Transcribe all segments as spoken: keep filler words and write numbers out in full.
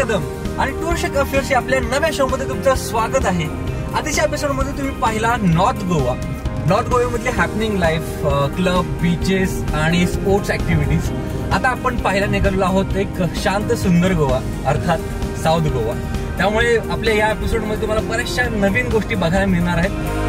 कदम आणि टूर्स कॅफेच्या आपल्या नव्या शो मध्ये तुमचं स्वागत आहे। आधीच्या एपिसोड मध्ये तुम्ही पाहिला नॉर्थ गोवा। नॉर्थ गोव्यामधले हॅपनिंग लाईफ, क्लब, बीचेस आणि स्पोर्ट्स ऍक्टिव्हिटीज। आता आपण पाहायला निघालो आहोत एक शांत सुंदर गोवा अर्थात साऊथ गोवा। त्यामुळे आपल्या या एपिसोड मध्ये तुम्हाला बऱ्याचशा नवीन गोष्टी बघायला मिळणार आहेत।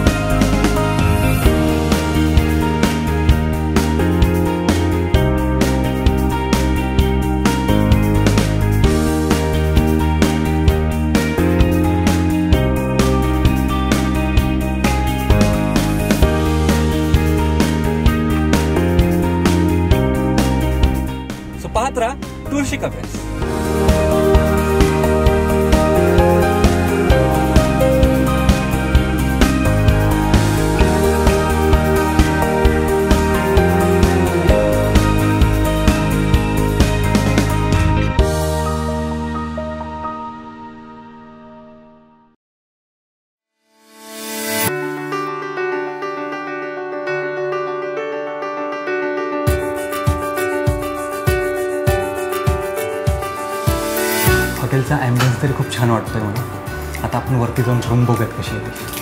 पाहत राहा टूर्स कॅफे। हॉटेलचा ॲम्बियन्स तरी खूप छान वाटतोय मला। आता आपण वरती जाऊन रूम बघूयात कशी आहे।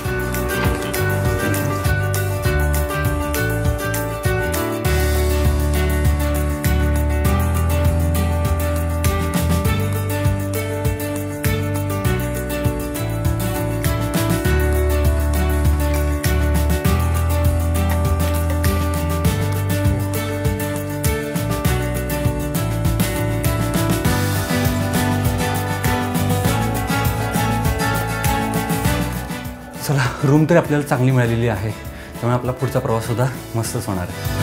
चला, रूम तरी आपल्याला चांगली मिळालेली आहे, त्यामुळे आपला पुढचा प्रवास सुद्धा मस्तच होणार आहे।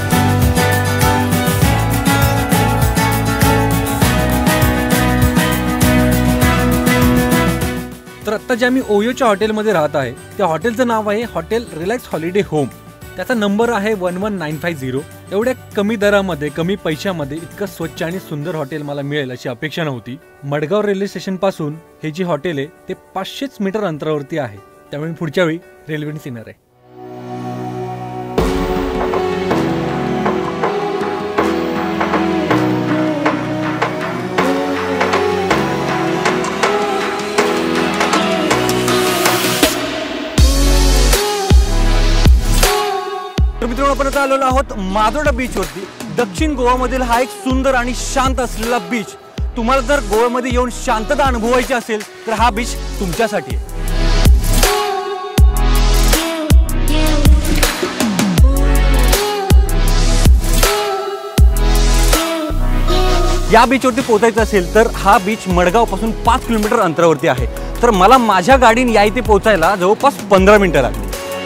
तर आत्ता जे आम्ही ओयोच्या हॉटेलमध्ये राहत आहे त्या हॉटेलचं नाव आहे हॉटेल रिलॅक्स हॉलिडे होम। त्याचा नंबर आहे one one nine five zero. एवढ्या कमी दरामध्ये कमी पैशामध्ये इतकं स्वच्छ आणि सुंदर हॉटेल मला मिळेल अशी अपेक्षा नव्हती। मडगाव रेल्वे स्टेशन पासून हे जी हॉटेल आहे ते पाचशेच मीटर अंतरावरती आहे, त्यामुळे पुढच्या वेळी रेल्वेने येणार आहे। तर मित्रांनो, आपण आता आलेलो आहोत माजोर्डा बीच वरती। दक्षिण गोवामधील हा एक सुंदर आणि शांत असलेला बीच। तुम्हाला जर गोव्यामध्ये येऊन शांतता अनुभवायची असेल तर हा बीच तुमच्यासाठी आहे। या बीचवरती पोहोचायचं असेल तर हा बीच मडगाव पासून पाच किलोमीटर अंतरावरती आहे। तर मला माझ्या गाडीने या इथे पोहोचायला जवळपास पंधरा मिनिटं लागली।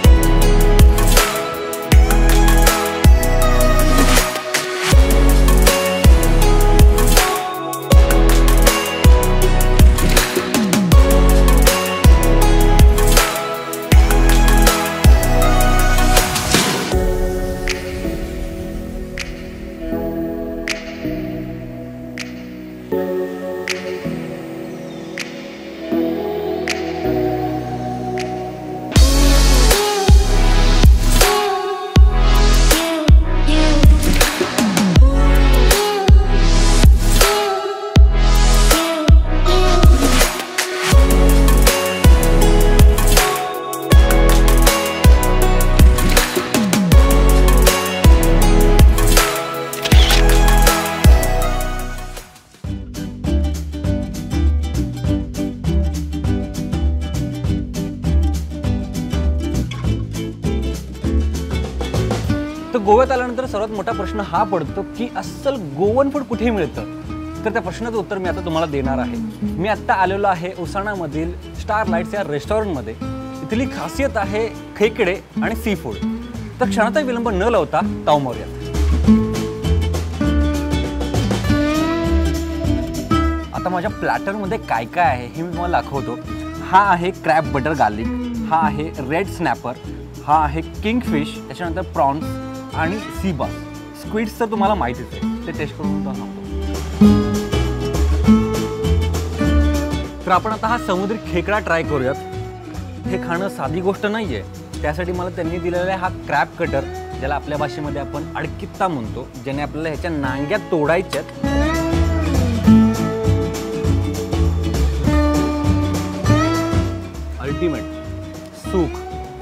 तर गोव्यात आल्यानंतर सर्वात मोठा प्रश्न हा पडतो की अस्सल गोवन फूड कुठे मिळतं। तर त्या प्रश्नाचं उत्तर मी आता तुम्हाला देणार आहे। मी आत्ता आलेलो आहे उसाणामधील स्टार लाईट्स या रेस्टॉरंटमध्ये। इथली खासियत आहे खेकडे आणि सी फूड। तर क्षणाचा विलंब न लावता ताव मारूया। आता माझ्या प्लॅटरमध्ये काय काय आहे हे मी तुम्हाला दाखवतो। हा आहे क्रॅब बटर गार्लिक, हा आहे रेड स्नॅपर, हा आहे किंगफिश, त्याच्यानंतर प्रॉन्स आणि सी बास। स्क्विड्स तर तुम्हाला माहितीच आहे, ते टेस्ट करून तुम्हाला सांगतो। तर आपण आता हा समुद्री खेकडा ट्राय करूयात। हे खाणं साधी गोष्ट नाहीये, त्यासाठी मला त्यांनी दिलेला हा क्रॅब कटर, ज्याला आपल्या भाषेमध्ये आपण अडकित्ता म्हणतो, ज्याने आपल्याला ह्याच्या नांग्या तोडायच्यात। अल्टिमेट सुख.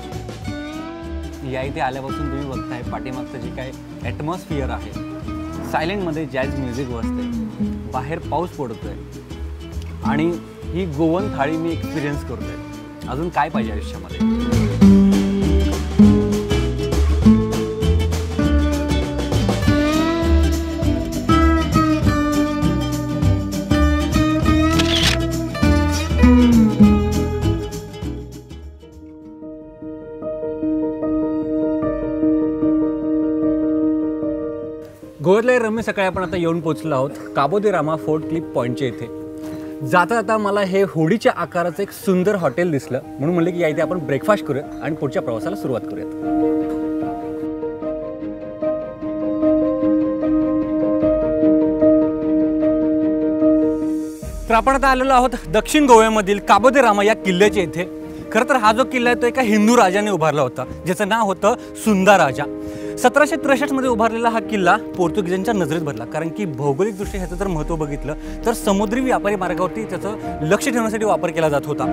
या इथे आल्यापासून तुम्ही बघताय पाठीमागचं जे काय ॲटमॉस्फिअर आहे, सायलेंटमध्ये जॅझ म्युझिक वाजते, बाहेर पाऊस पडतोय आणि ही गोवन थाळी मी एक्सपिरियन्स करतोय. अजून काय पाहिजे आयुष्यामध्ये. गोव्यातल्या रम्य सकाळी आपण आता येऊन पोहोचलो आहोत काबो दे रामा फोर्ट क्लिफ पॉईंटच्या इथे. जाता जाता मला हे होडीच्या आकाराचं एक सुंदर हॉटेल दिसलं, म्हणून म्हणले की या इथे आपण ब्रेकफास्ट करूयात आणि पुढच्या प्रवासाला सुरुवात करूयात. तर आपण आता आलेलो आहोत दक्षिण गोव्यामधील काबो दे रामा या किल्ल्याच्या इथे. खरं तर हा जो किल्ला आहे तो एका हिंदू राजाने उभारला होता, ज्याचं नाव होतं सुंदा राजा. सतराशे त्रेसष्टमध्ये उभारलेला हा किल्ला पोर्तुगीजांच्या नजरेत भरला, कारण की भौगोलिकदृष्ट्या ह्याचं जर महत्त्व बघितलं तर समुद्री व्यापारी मार्गावरती त्याचं लक्ष ठेवण्यासाठी वापर केला जात होता.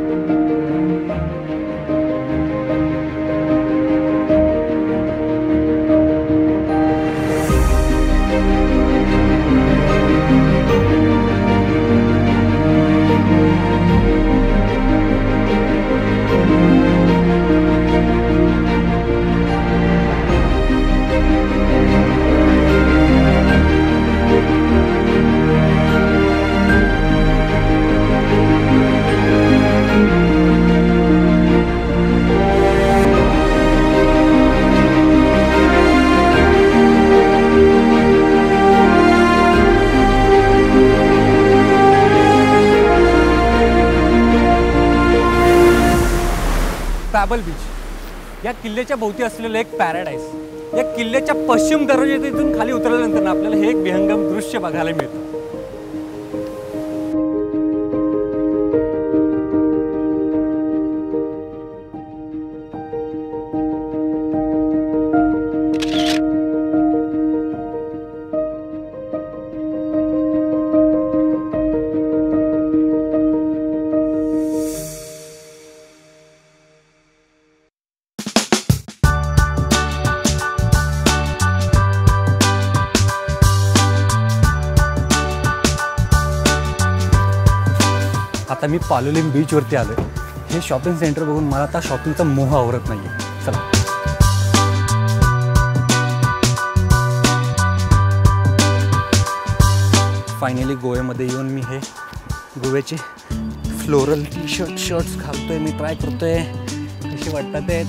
पॅबल बीच या किल्ल्याच्या भोवती असलेलं एक पॅराडाईज. या किल्ल्याच्या पश्चिम दरवाज्यातून खाली उतरल्यानंतर आपल्याला हे एक विहंगम दृश्य बघायला मिळतं. आता मी पालोलेम बीचवरती आलो आहे. हे शॉपिंग सेंटर बघून मला आता शॉपिंगचा मोह आवरत नाही आहे. चला. फायनली गोव्यामध्ये येऊन मी हे गोव्याचे फ्लोरल टी शर्ट शर्ट्स घालतोय, मी ट्राय करतोय कसे वाटतात ते.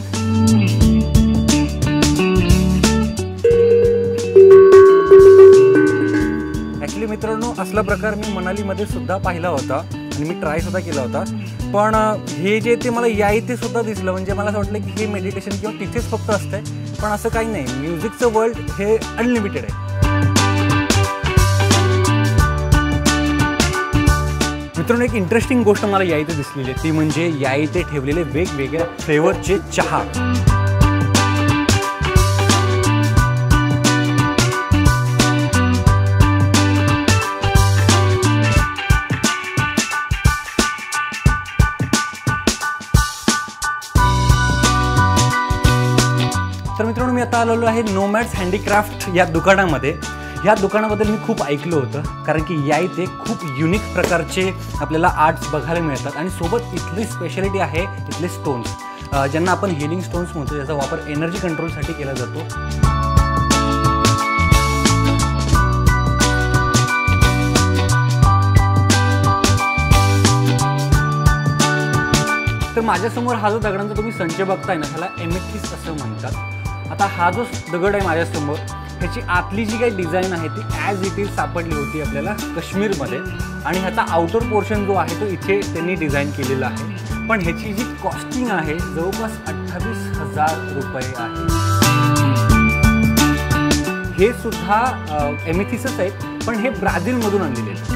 ॲक्च्युली मित्रांनो असला प्रकार मी मनालीमध्ये सुद्धा पाहिला होता आणि मी ट्राय सुद्धा केला होता, पण हे जे ते मला या इथे सुद्धा दिसलं. म्हणजे मला असं वाटलं की हे मेडिटेशन किंवा तिथेच फक्त असतंय, पण असं काही नाही. म्युझिकचं वर्ल्ड हे अनलिमिटेड आहे. मित्रांनो एक इंटरेस्टिंग गोष्ट मला या इथे दिसलेली आहे, ती म्हणजे या इथे ठेवलेले वेगवेगळ्या फ्लेवरचे चहा. तर मित्रांनो मी आता आलेलो आहे नोमॅड्स हँडीक्राफ्ट या दुकानामध्ये. या दुकानाबद्दल मी खूप ऐकलं होतं, कारण की या इथे खूप युनिक प्रकारचे आपल्याला आर्ट्स बघायला मिळतात आणि सोबत इथली स्पेशालिटी आहे इथले स्टोन्स, ज्यांना आपण हिलिंग स्टोन्स म्हणतो, ज्याचा वापर एनर्जी कंट्रोलसाठी केला जातो. तर माझ्यासमोर हा जो दगडांचा तुम्ही संच बघताय ना, ह्याला एमेथिस्ट असं म्हणतात. आता हा जो दगड आहे माझ्यासमोर, ह्याची आतली जी काही डिझाईन आहे ती ॲज इट इज सापडली होती आपल्याला काश्मीरमध्ये, आणि ह्याचा आउटर पोर्शन जो आहे तो इथे त्यांनी डिझाईन केलेला आहे. पण ह्याची जी कॉस्टिंग आहे जवळपास अठ्ठावीस हजार रुपये आहे. हे सुद्धा एमेथिस्टच आहे, पण हे ब्राझीलमधून आणलेले आहे.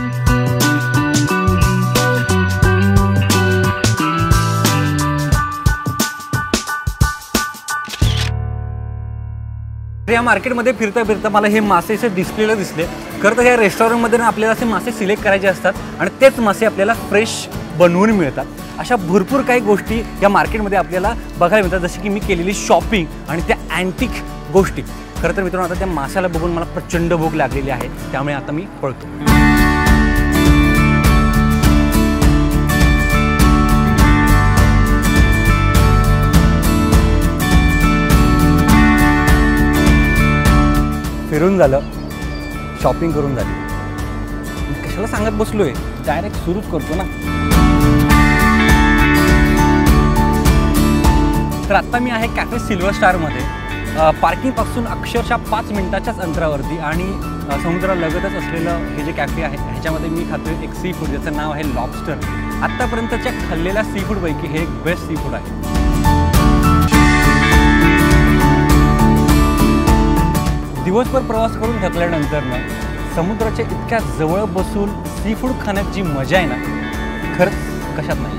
या मार्केटमध्ये फिरता फिरता मला हे मासे असे डिस्प्लेला दिसले. खरं तर या रेस्टॉरंटमध्ये ना आपल्याला असे मासे सिलेक्ट करायचे असतात आणि तेच मासे आपल्याला फ्रेश बनवून मिळतात. अशा भरपूर काही गोष्टी या मार्केटमध्ये आपल्याला बघायला मिळतात, जशी की मी केलेली शॉपिंग आणि त्या अँटिक गोष्टी. खरं तर मित्रांनो, आता त्या माशाला बघून मला प्रचंड भूक लागलेली आहे, त्यामुळे आता मी पळतो. फिरून झालं, शॉपिंग करून झाली, कशाला सांगत बसलोय, डायरेक्ट सुरूच करतो ना. तर आत्ता मी आहे कॅफे सिल्वर स्टारमध्ये. पार्किंगपासून अक्षरशः पाच मिनिटाच्याच अंतरावरती आणि समुद्रालगतच असलेलं हे जे कॅफे आहे ह्याच्यामध्ये मी खातोय एक सी फूड, ज्याचं नाव आहे लॉबस्टर. आत्तापर्यंतच्या खाल्लेल्या सी फूडपैकी हे एक बेस्ट सी फूड आहे. दिवसभर प्रवास करून थकल्यानंतर ना समुद्राच्या इतक्या जवळ बसून सी फूड खाण्यात जी मजा आहे ना, खरंच कशात नाही.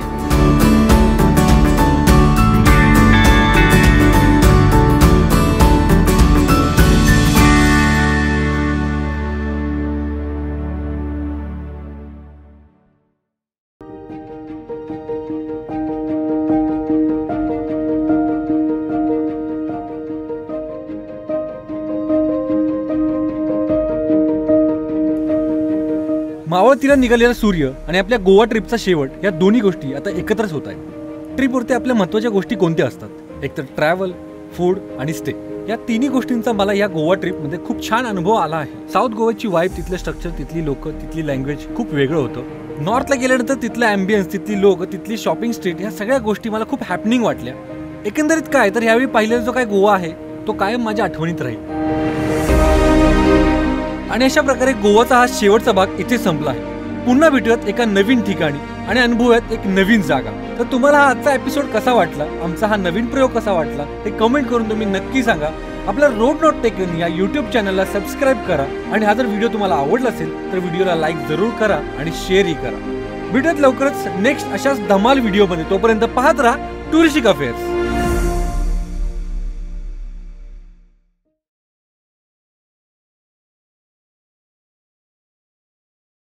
मावळतीला निघालेला सूर्य आणि आपल्या गोवा ट्रिपचा शेवट या दोन्ही गोष्टी आता एकत्रच होत आहेत. ट्रिपवरती आपल्या महत्त्वाच्या गोष्टी कोणत्या असतात? एक तर ट्रॅव्हल, फूड आणि स्टे. या तिन्ही गोष्टींचा मला या गोवा ट्रिपमध्ये खूप छान अनुभव आला आहे. साऊथ गोव्याची वाईब, तिथलं स्ट्रक्चर, तिथली लोक, तिथली लँग्वेज खूप वेगळं होतं. नॉर्थला गेल्यानंतर तिथलं ॲम्बियन्स, तिथली लोक, तिथली शॉपिंग स्ट्रीट, ह्या सगळ्या गोष्टी मला खूप हॅपनिंग वाटल्या. एकंदरीत काय तर ह्यावेळी पाहिलेला जो काय गोवा आहे तो कायम माझ्या आठवणीत राहील. आणि अशा प्रकारे गोवाचा हा शेवटचा भाग इथे संपला आहे. पुन्हा भेटूयात एका नवीन ठिकाणी आणि अनुभवूयात एक नवीन जागा. तर तुम्हाला हा आजचा एपिसोड कसा वाटला, आमचा हा नवीन प्रयोग कसा वाटला ते कमेंट करून तुम्ही नक्की सांगा. आपल्या रोड नॉट टेकन या यूट्यूब चॅनलला सबस्क्राईब करा आणि हा जर व्हिडिओ तुम्हाला आवडला असेल तर व्हिडिओला लाईक जरूर करा आणि शेअरही करा. भेटूयात लवकरच नेक्स्ट अशाच धमाल व्हिडिओमध्ये. तोपर्यंत पाहत राहा टुरिस्टिक अफेअर्स.